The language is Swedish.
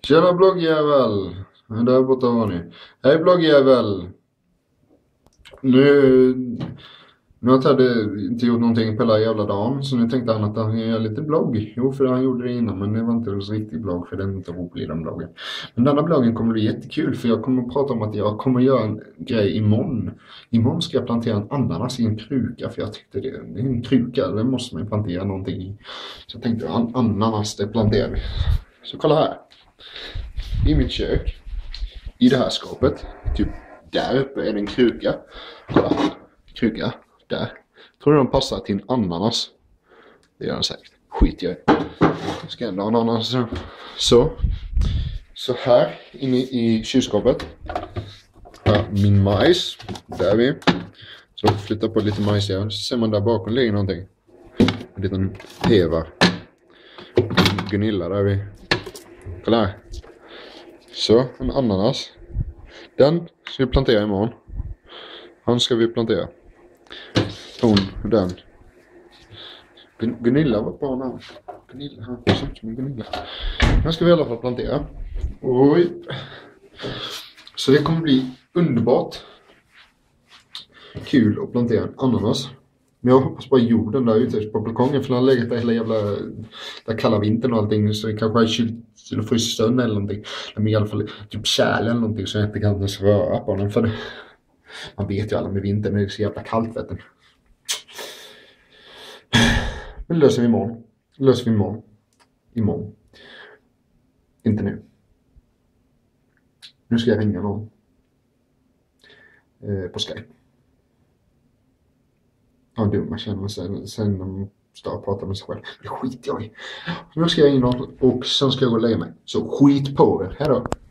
Tjena bloggjävel! Där borta var ni. Hej bloggjävel! Nu har Teddy inte gjort någonting på hela jävla dagen. Så nu tänkte han att han gör lite blogg. Jo, för han gjorde det innan, men det var inte en riktig blogg. För den är inte rolig, den bloggen. Men denna bloggen kommer bli jättekul. För jag kommer att prata om att jag kommer att göra en grej imorgon. Imorgon ska jag plantera en ananas i en kruka. För jag tyckte det är en kruka. Den måste man plantera någonting i. Så jag tänkte ananas, det planterar vi. Så kolla här. I mitt kök. I det här skåpet. Typ där uppe är det en kruka. Kolla. Kruka. Där. Tror du de passar till en ananas? Det gör den säkert. Skit jag i. Ska ändå ha en ananas. Så här inne i kylskåpet. Här, min majs. Där är vi. Så flyttar på lite majs här. Så ser man där bakom ligger någonting. En liten hevar. Gunilla där vi. Kolla här. Så, en ananas. Den ska vi plantera imorgon. Han ska vi plantera. Den. Gunilla var ett bra namn. Gunilla, han ser ut som en Gunilla. Den ska vi i alla fall plantera. Oj. Så det kommer bli underbart kul att plantera en ananas. Men jag hoppas bara jorden där ute på balkongen. För den har legat där hela jävla där kalla vintern och allting. Så det kanske är kylt eller frysstön eller någonting. Men i alla fall typ kärl eller någonting. Så jag inte kan ens röra på den. För man vet ju alla med vintern. Det är så jävla kallt vet du. Men det löser vi imorgon. Imorgon. Inte nu. Nu ska jag ringa någon. På Skype. Ja, dum jag känner sen de står och pratar med sig själv. Det skiter jag i. Nu ska jag in och sen ska jag gå och lägga mig. Så skit på er. Hej då.